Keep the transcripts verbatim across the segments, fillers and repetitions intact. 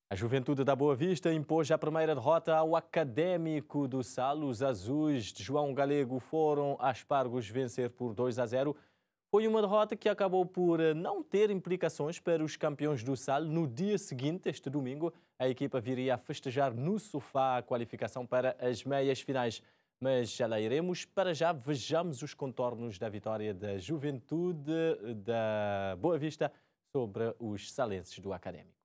A Juventude da Boa Vista impôs a primeira derrota ao Académico do Sal. Os azuis de João Galego foram a Espargos vencer por dois a zero. Foi uma derrota que acabou por não ter implicações para os campeões do Sal. No dia seguinte, este domingo, a equipa viria a festejar no sofá a qualificação para as meias finais. Mas já lá iremos. Para já, vejamos os contornos da vitória da Juventude da Boa Vista sobre os salenses do Académico.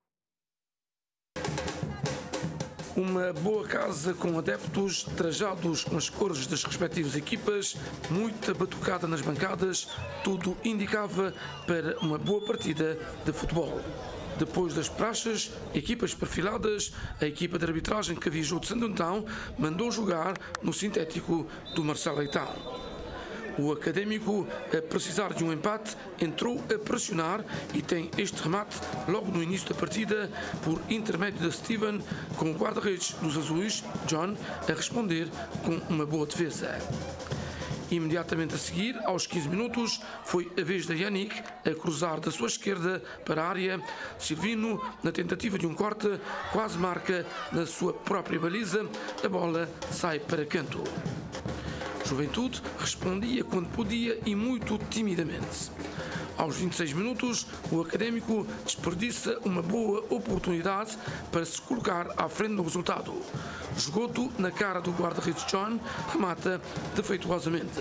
Uma boa casa com adeptos trajados com as cores das respectivas equipas, muita batucada nas bancadas, tudo indicava para uma boa partida de futebol. Depois das praxes, equipas perfiladas, a equipa de arbitragem que viajou de Santo Antão mandou jogar no sintético do Marcelo Leitão. O Académico, a precisar de um empate, entrou a pressionar e tem este remate logo no início da partida por intermédio de Steven, com o guarda-redes dos azuis, John, a responder com uma boa defesa. Imediatamente a seguir, aos quinze minutos, foi a vez da Yannick a cruzar da sua esquerda para a área. Silvino, na tentativa de um corte, quase marca na sua própria baliza. A bola sai para canto. Juventude respondia quando podia e muito timidamente. Aos vinte e seis minutos, o Académico desperdiça uma boa oportunidade para se colocar à frente do resultado. Esgoto na cara do guarda-redes John, remata defeituosamente.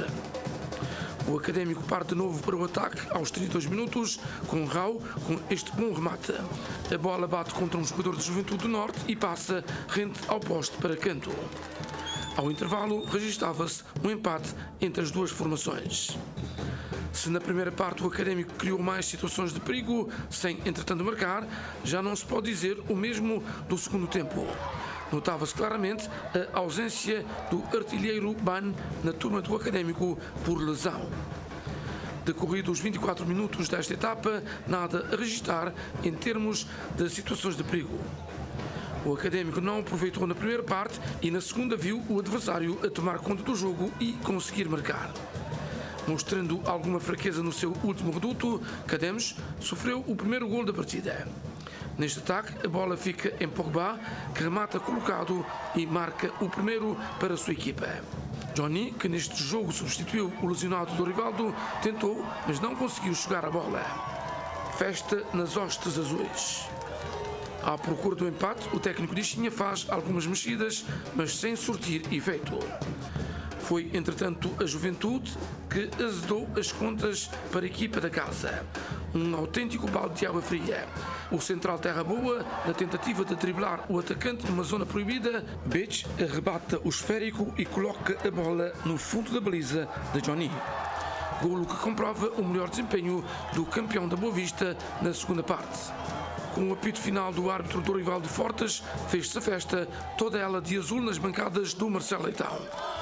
O Académico parte de novo para o ataque aos trinta e dois minutos, com Rau com este bom remate. A bola bate contra um jogador de Juventude do Norte e passa rente ao poste para canto. Ao intervalo, registava-se um empate entre as duas formações. Se na primeira parte o Académico criou mais situações de perigo, sem entretanto marcar, já não se pode dizer o mesmo do segundo tempo. Notava-se claramente a ausência do artilheiro Ban na turma do Académico por lesão. Decorridos os vinte e quatro minutos desta etapa, nada a registrar em termos de situações de perigo. O Académico não aproveitou na primeira parte e na segunda viu o adversário a tomar conta do jogo e conseguir marcar. Mostrando alguma fraqueza no seu último reduto, Cademes sofreu o primeiro golo da partida. Neste ataque, a bola fica em Pogba, que remata colocado e marca o primeiro para a sua equipa. Johnny, que neste jogo substituiu o lesionado do Rivaldo, tentou, mas não conseguiu chegar à bola. Festa nas hostes azuis. À procura do empate, o técnico de Ixinha faz algumas mexidas, mas sem surtir efeito. Foi, entretanto, a Juventude que azedou as contas para a equipa da casa. Um autêntico balde de água fria. O central Terra Boa, na tentativa de driblar o atacante numa zona proibida, Beach arrebata o esférico e coloca a bola no fundo da baliza de Johnny. Golo que comprova o melhor desempenho do campeão da Boa Vista na segunda parte. Com o apito final do árbitro Dorival de Fortes, fez-se a festa, toda ela de azul nas bancadas do Marcelo Leitão.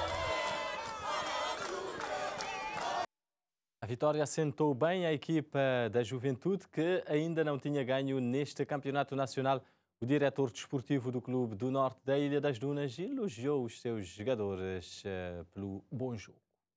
A vitória assentou bem a equipa da Juventude, que ainda não tinha ganho neste campeonato nacional. O diretor desportivo do Clube do Norte da Ilha das Dunas elogiou os seus jogadores uh, pelo bom jogo.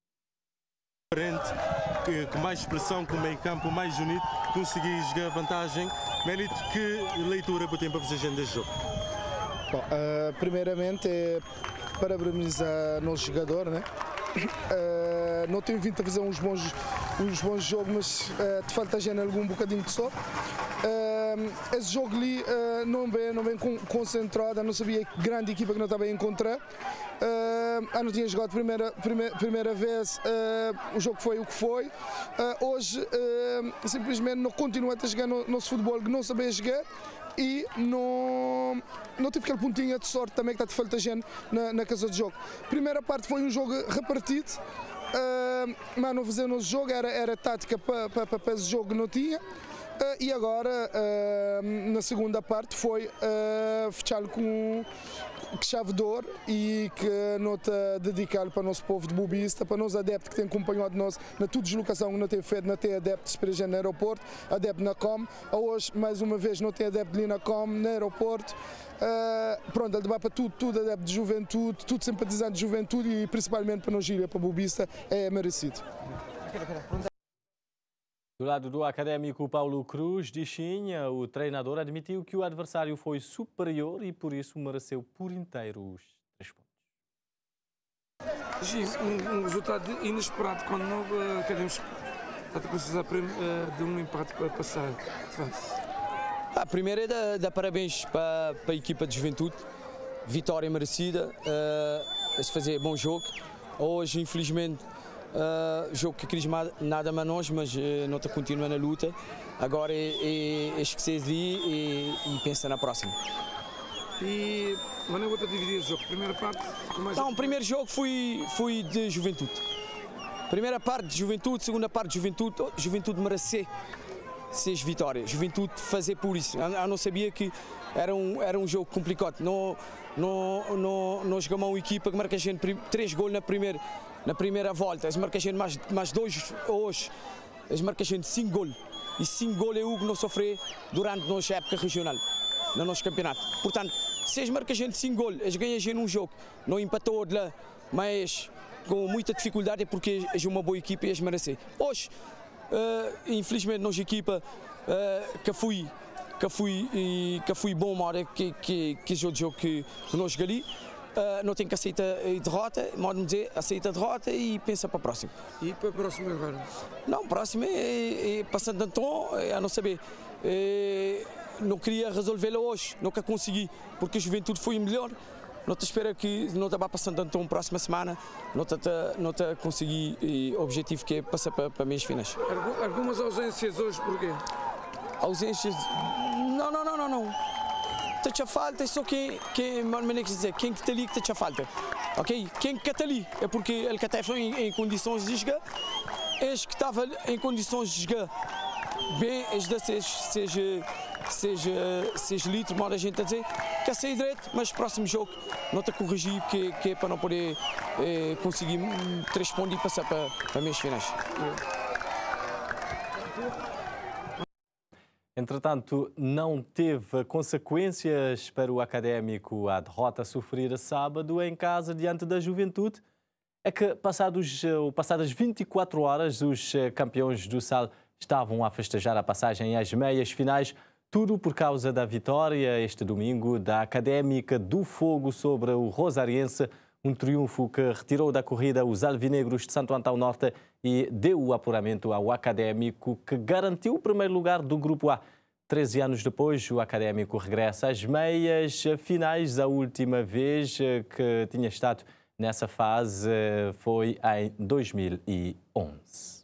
Que, com mais expressão, com o meio campo mais unido, consegui jogar vantagem. Mérito, que leitura para o tempo a fazer deste jogo? Bom, uh, primeiramente é parabenizar o nosso jogador, né? Uh, não tenho vindo a fazer uns bons, uns bons jogos, mas uh, te falta gente algum bocadinho de só. Uh, esse jogo ali uh, não bem, não bem concentrado, não sabia que grande equipa que não estava a encontrar. Uh, eu não tinha jogado primeira, primeira, primeira vez, uh, o jogo foi o que foi. Uh, hoje uh, simplesmente não continuo a jogar no nosso futebol que não sabia jogar e não, não tive aquele pontinho de sorte também que está de falta gente na, na casa de jogo. Primeira parte foi um jogo repartido, uh, mas não fazer o nosso jogo, era, era tática para pa, pa, pa esse jogo que não tinha. Uh, e agora, uh, na segunda parte, foi uh, fechar com que chave de ouro e que nota dedicar para o nosso povo de Boa Vista, para os adeptos que têm acompanhado nós na toda deslocação que não tem feito, não tem adeptos para no aeroporto, adepto na Com. Hoje, mais uma vez, não tem adepto ali na Com, no aeroporto. Uh, pronto, ele vai para tudo, tudo adepto de juventude, tudo simpatizante de juventude e principalmente para nós ir para Boa Vista, é merecido. Do lado do académico Paulo Cruz de Chinha, o treinador admitiu que o adversário foi superior e por isso mereceu por inteiro os três pontos. Sim, um, um resultado inesperado quando não uh, queremos a precisar uh, de um empate para passar. A primeira é dar, dar parabéns para, para a equipa de Juventude, vitória merecida, uh, a se fazer bom jogo. Hoje, infelizmente, uh, jogo que queria nada mais nós, mas uh, não está continuando a luta. Agora é, é, é esquecer de e, e pensa na próxima. E mas não vou dividir o jogo. Primeira parte? Mais... Não, o primeiro jogo foi, foi de Juventude. Primeira parte de Juventude, segunda parte de Juventude, Juventude merecer seis vitórias, Juventude fazer por isso. Eu não sabia que era um, era um jogo complicado. Não, não, não, não jogamos uma equipa que marca a gente três gols na primeira, na primeira volta. Eles marcam a gente mais, mais dois hoje. Eles marcam a gente cinco gols. E cinco gols é o que não sofrer durante a nossa época regional, no nosso campeonato. Portanto, se eles marcam a gente cinco gols, eles ganham a gente um jogo. Não empatou de lá, mas com muita dificuldade é porque é uma boa equipa e eles merecem. Hoje, uh, infelizmente, nossa equipa uh, que fui que fui e que fui bom uma hora que que que é o jogo que, que nós jogamos ali, uh, não tem que aceitar a derrota, modo dizer, aceita a derrota e pensa para a próxima. E para a próxima agora? Não, a próxima é, é passando de tom, é a não saber. É, não queria resolvê-la hoje, nunca consegui, porque a Juventude foi melhor. Não te espero que não está passando então próxima semana, não está não está conseguir o objetivo que é passar para para meias finais. Algumas ausências hoje porquê? Ausências? Não, não, não, não, não. Te falta só quem quem maneira que dizer, quem que está ali que te falta. OK? Quem que está ali é porque ele que está em, em condições de jogar. Este que estava em condições de jogar bem, este seja seja seja seja litro, mal a gente a dizer, quer sair direito, mas próximo jogo não está corrigir que, que é para não poder eh, conseguir três pontos e passar para, para meias finais. Entretanto, não teve consequências para o académico a derrota sofrida sábado em casa diante da Juventude. É que passados, passadas vinte e quatro horas, os campeões do Sal estavam a festejar a passagem às meias finais, tudo por causa da vitória este domingo da Académica do Fogo sobre o Rosariense, um triunfo que retirou da corrida os alvinegros de Santo Antão Norte e deu o apuramento ao Académico, que garantiu o primeiro lugar do Grupo A. Treze anos depois, o Académico regressa às meias finais. A última vez que tinha estado nessa fase foi em dois mil e onze.